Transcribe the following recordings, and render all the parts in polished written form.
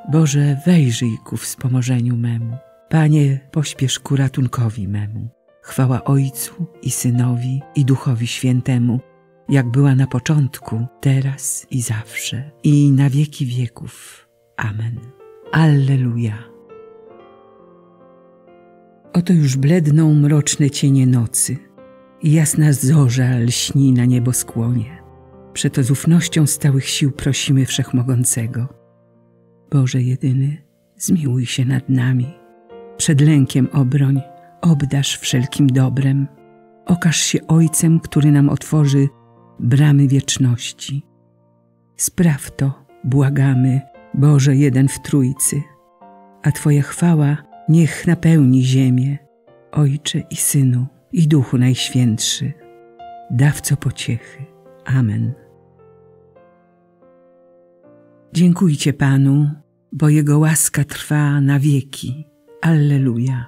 Boże, wejrzyj ku wspomożeniu memu. Panie, pośpiesz ku ratunkowi memu. Chwała Ojcu i Synowi i Duchowi Świętemu, jak była na początku, teraz i zawsze, i na wieki wieków. Amen. Alleluja. Oto już bledną mroczne cienie nocy i jasna zorza lśni na nieboskłonie. Przeto z ufnością stałych sił prosimy Wszechmogącego. Boże jedyny, zmiłuj się nad nami. Przed lękiem obroń, obdarz wszelkim dobrem. Okaż się Ojcem, który nam otworzy bramy wieczności. Spraw to, błagamy, Boże jeden w Trójcy, a Twoja chwała niech napełni ziemię, Ojcze i Synu i Duchu Najświętszy, dawco pociechy. Amen. Dziękujcie Panu, bo Jego łaska trwa na wieki. Alleluja.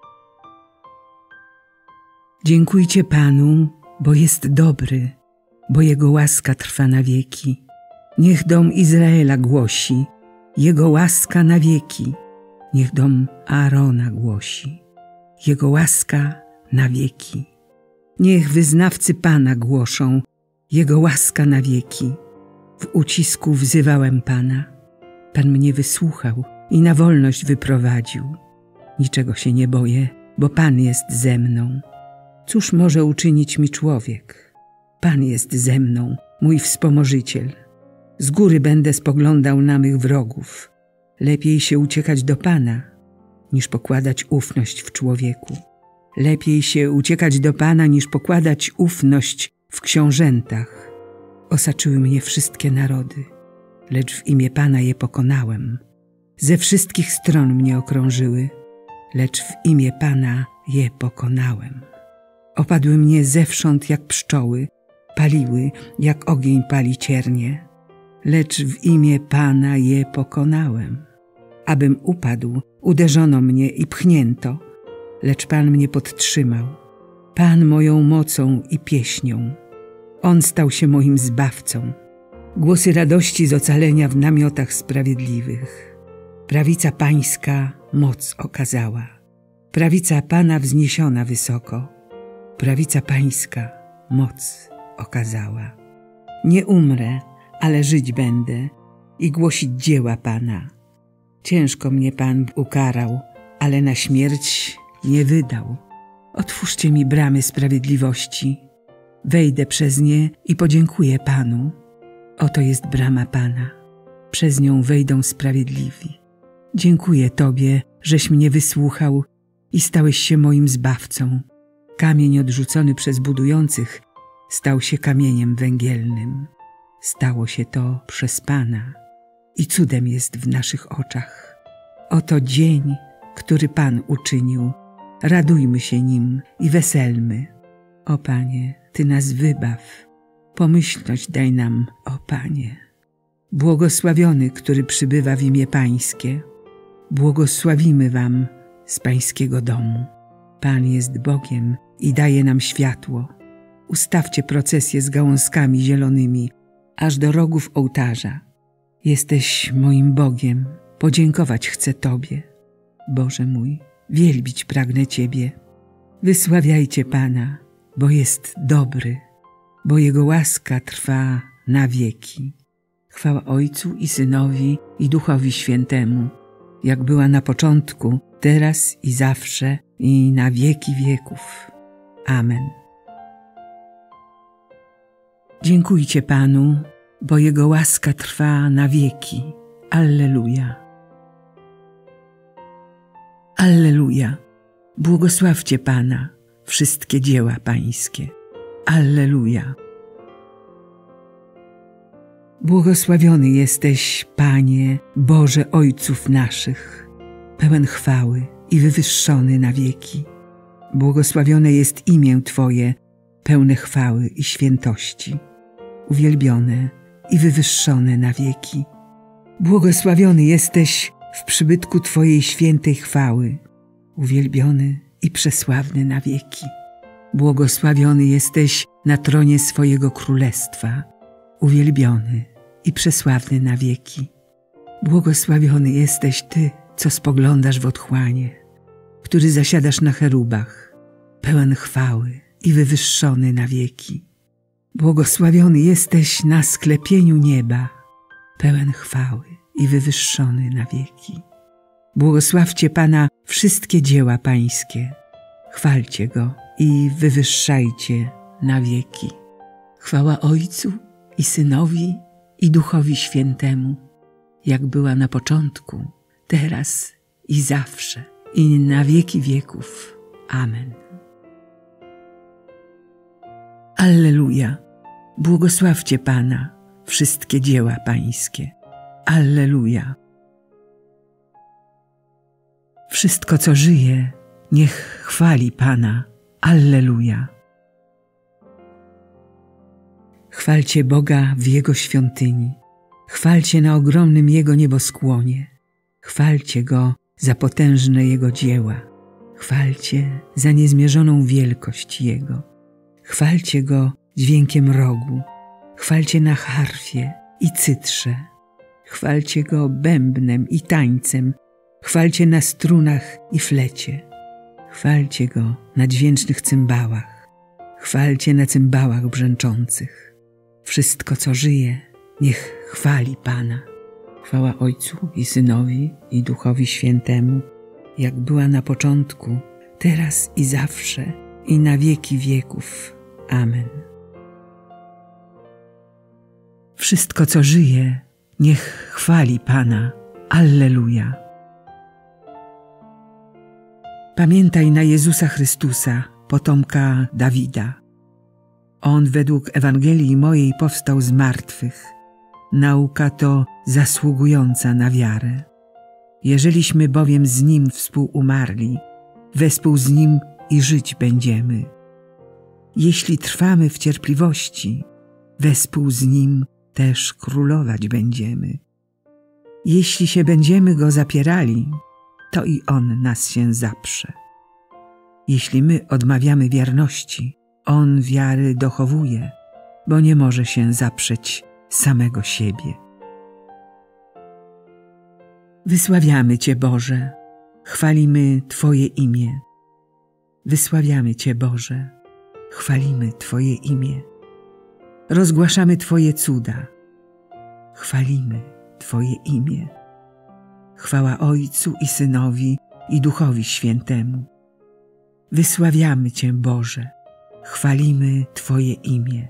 Dziękujcie Panu, bo jest dobry, bo Jego łaska trwa na wieki. Niech dom Izraela głosi, Jego łaska na wieki. Niech dom Aarona głosi, Jego łaska na wieki. Niech wyznawcy Pana głoszą, Jego łaska na wieki. W ucisku wzywałem Pana. Pan mnie wysłuchał i na wolność wyprowadził. Niczego się nie boję, bo Pan jest ze mną. Cóż może uczynić mi człowiek? Pan jest ze mną, mój wspomożyciel. Z góry będę spoglądał na mych wrogów. Lepiej się uciekać do Pana, niż pokładać ufność w człowieku. Lepiej się uciekać do Pana, niż pokładać ufność w książętach. Osaczyły mnie wszystkie narody, lecz w imię Pana je pokonałem. Ze wszystkich stron mnie okrążyły, lecz w imię Pana je pokonałem. Opadły mnie zewsząd jak pszczoły, paliły jak ogień pali ciernie, lecz w imię Pana je pokonałem. Abym upadł, uderzono mnie i pchnięto, lecz Pan mnie podtrzymał. Pan moją mocą i pieśnią. On stał się moim zbawcą. Głosy radości z ocalenia w namiotach sprawiedliwych. Prawica Pańska moc okazała. Prawica Pana wzniesiona wysoko. Prawica Pańska moc okazała. Nie umrę, ale żyć będę i głosić dzieła Pana. Ciężko mnie Pan ukarał, ale na śmierć nie wydał. Otwórzcie mi bramy sprawiedliwości. Wejdę przez nie i podziękuję Panu. Oto jest brama Pana. Przez nią wejdą sprawiedliwi. Dziękuję Tobie, żeś mnie wysłuchał i stałeś się moim zbawcą. Kamień odrzucony przez budujących stał się kamieniem węgielnym. Stało się to przez Pana i cudem jest w naszych oczach. Oto dzień, który Pan uczynił. Radujmy się nim i weselmy. O Panie, Ty nas wybaw. Pomyślność daj nam, o Panie. Błogosławiony, który przybywa w imię Pańskie. Błogosławimy Wam z Pańskiego domu. Pan jest Bogiem i daje nam światło. Ustawcie procesję z gałązkami zielonymi, aż do rogów ołtarza. Jesteś moim Bogiem, podziękować chcę Tobie. Boże mój, wielbić pragnę Ciebie. Wysławiajcie Pana, bo jest dobry, bo Jego łaska trwa na wieki. Chwała Ojcu i Synowi i Duchowi Świętemu, jak była na początku, teraz i zawsze, i na wieki wieków. Amen. Dziękujcie Panu, bo Jego łaska trwa na wieki. Alleluja. Alleluja. Błogosławcie Pana, wszystkie dzieła Pańskie. Alleluja. Błogosławiony jesteś, Panie, Boże Ojców naszych, pełen chwały i wywyższony na wieki. Błogosławione jest imię Twoje, pełne chwały i świętości, uwielbione i wywyższone na wieki. Błogosławiony jesteś w przybytku Twojej świętej chwały, uwielbiony i przesławny na wieki. Błogosławiony jesteś na tronie swojego królestwa, uwielbiony i przesławny na wieki. Błogosławiony jesteś Ty, co spoglądasz w otchłanie, który zasiadasz na cherubach, pełen chwały i wywyższony na wieki. Błogosławiony jesteś na sklepieniu nieba, pełen chwały i wywyższony na wieki. Błogosławcie Pana wszystkie dzieła Pańskie, chwalcie Go i wywyższajcie na wieki. Chwała Ojcu i Synowi i Duchowi Świętemu, jak była na początku, teraz i zawsze, i na wieki wieków. Amen. Alleluja! Błogosławcie Pana wszystkie dzieła Pańskie. Alleluja! Wszystko, co żyje, niech chwali Pana. Alleluja! Chwalcie Boga w Jego świątyni. Chwalcie na ogromnym Jego nieboskłonie. Chwalcie Go za potężne Jego dzieła. Chwalcie za niezmierzoną wielkość Jego. Chwalcie Go dźwiękiem rogu. Chwalcie na harfie i cytrze. Chwalcie Go bębnem i tańcem. Chwalcie na strunach i flecie. Chwalcie Go na dźwięcznych cymbałach. Chwalcie na cymbałach brzęczących. Wszystko, co żyje, niech chwali Pana. Chwała Ojcu i Synowi i Duchowi Świętemu, jak była na początku, teraz i zawsze, i na wieki wieków. Amen. Wszystko, co żyje, niech chwali Pana. Alleluja. Pamiętaj na Jezusa Chrystusa, potomka Dawida. On według Ewangelii mojej powstał z martwych. Nauka to zasługująca na wiarę. Jeżeliśmy bowiem z Nim współumarli, wespół z Nim i żyć będziemy. Jeśli trwamy w cierpliwości, wespół z Nim też królować będziemy. Jeśli się będziemy Go zapierali, to i On nas się zaprze. Jeśli my odmawiamy wierności, On wiary dochowuje, bo nie może się zaprzeć samego siebie. Wysławiamy Cię, Boże, chwalimy Twoje imię. Wysławiamy Cię, Boże, chwalimy Twoje imię. Rozgłaszamy Twoje cuda, chwalimy Twoje imię. Chwała Ojcu i Synowi i Duchowi Świętemu. Wysławiamy Cię, Boże, chwalimy Twoje imię.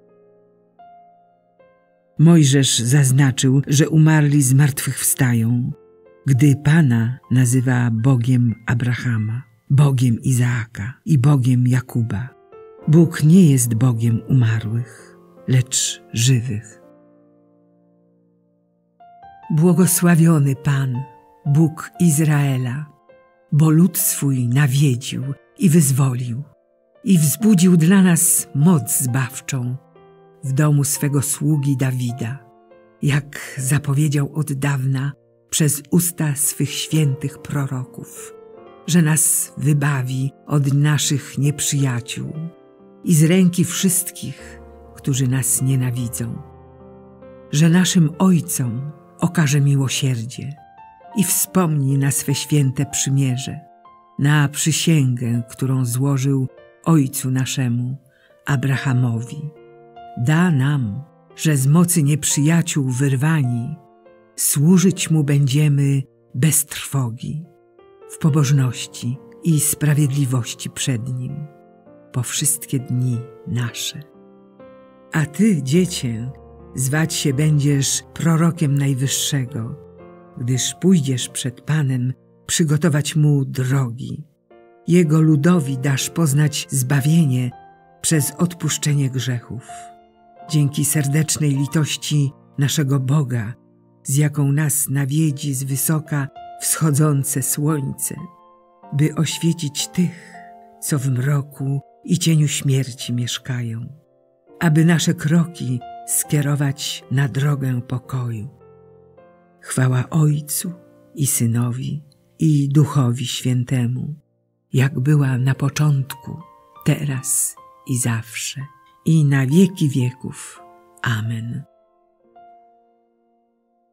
Mojżesz zaznaczył, że umarli zmartwychwstają, gdy Pana nazywa Bogiem Abrahama, Bogiem Izaaka i Bogiem Jakuba. Bóg nie jest Bogiem umarłych, lecz żywych. Błogosławiony Pan, Bóg Izraela, bo lud swój nawiedził i wyzwolił i wzbudził dla nas moc zbawczą w domu swego sługi Dawida, jak zapowiedział od dawna przez usta swych świętych proroków, że nas wybawi od naszych nieprzyjaciół i z ręki wszystkich, którzy nas nienawidzą, że naszym ojcom okaże miłosierdzie i wspomni na swe święte przymierze, na przysięgę, którą złożył ojcu naszemu, Abrahamowi. Da nam, że z mocy nieprzyjaciół wyrwani, służyć Mu będziemy bez trwogi, w pobożności i sprawiedliwości przed Nim, po wszystkie dni nasze. A Ty, Dziecię, zwać się będziesz prorokiem Najwyższego, gdyż pójdziesz przed Panem przygotować Mu drogi. Jego ludowi dasz poznać zbawienie przez odpuszczenie grzechów. Dzięki serdecznej litości naszego Boga, z jaką nas nawiedzi z wysoka wschodzące słońce, by oświecić tych, co w mroku i cieniu śmierci mieszkają, aby nasze kroki skierować na drogę pokoju. Chwała Ojcu i Synowi i Duchowi Świętemu, jak była na początku, teraz i zawsze, i na wieki wieków. Amen.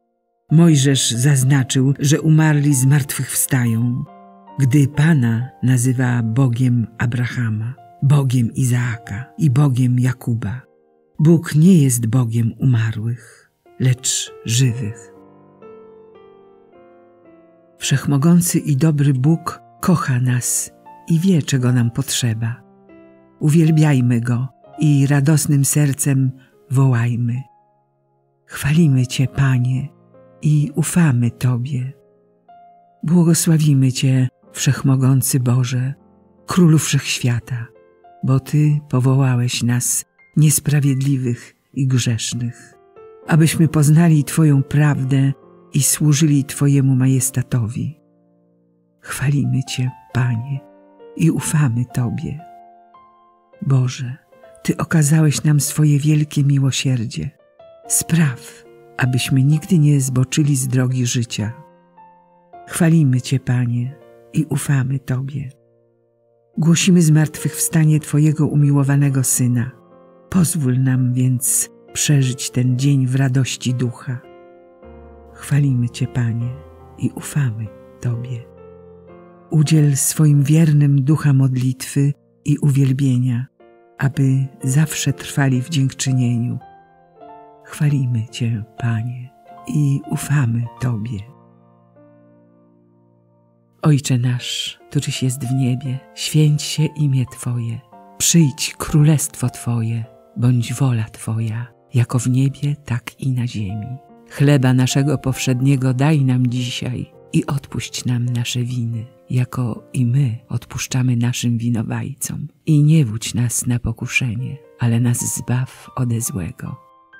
Mojżesz zaznaczył, że umarli zmartwychwstają, gdy Pana nazywa Bogiem Abrahama, Bogiem Izaaka i Bogiem Jakuba. Bóg nie jest Bogiem umarłych, lecz żywych. Wszechmogący i dobry Bóg kocha nas i wie, czego nam potrzeba. Uwielbiajmy Go i radosnym sercem wołajmy. Chwalimy Cię, Panie, i ufamy Tobie. Błogosławimy Cię, Wszechmogący Boże, Królu Wszechświata, bo Ty powołałeś nas, niesprawiedliwych i grzesznych, abyśmy poznali Twoją prawdę i służyli Twojemu majestatowi. Chwalimy Cię, Panie, i ufamy Tobie. Boże, Ty okazałeś nam swoje wielkie miłosierdzie. Spraw, abyśmy nigdy nie zboczyli z drogi życia. Chwalimy Cię, Panie, i ufamy Tobie. Głosimy zmartwychwstanie Twojego umiłowanego Syna. Pozwól nam więc przeżyć ten dzień w radości ducha. Chwalimy Cię, Panie, i ufamy Tobie. Udziel swoim wiernym ducha modlitwy i uwielbienia, aby zawsze trwali w dziękczynieniu. Chwalimy Cię, Panie, i ufamy Tobie. Ojcze nasz, któryś jest w niebie, święć się imię Twoje. Przyjdź królestwo Twoje, bądź wola Twoja, jako w niebie, tak i na ziemi. Chleba naszego powszedniego daj nam dzisiaj i odpuść nam nasze winy, jako i my odpuszczamy naszym winowajcom. I nie wódź nas na pokuszenie, ale nas zbaw ode złego.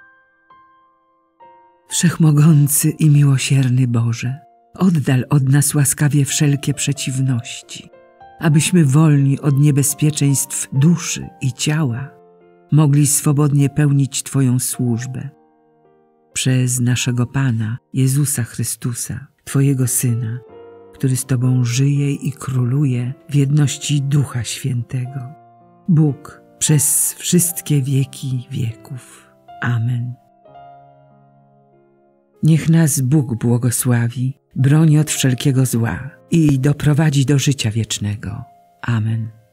Wszechmogący i miłosierny Boże, oddal od nas łaskawie wszelkie przeciwności, abyśmy wolni od niebezpieczeństw duszy i ciała mogli swobodnie pełnić Twoją służbę. Przez naszego Pana, Jezusa Chrystusa, Twojego Syna, który z Tobą żyje i króluje w jedności Ducha Świętego. Bóg przez wszystkie wieki wieków. Amen. Niech nas Bóg błogosławi, broni od wszelkiego zła i doprowadzi do życia wiecznego. Amen.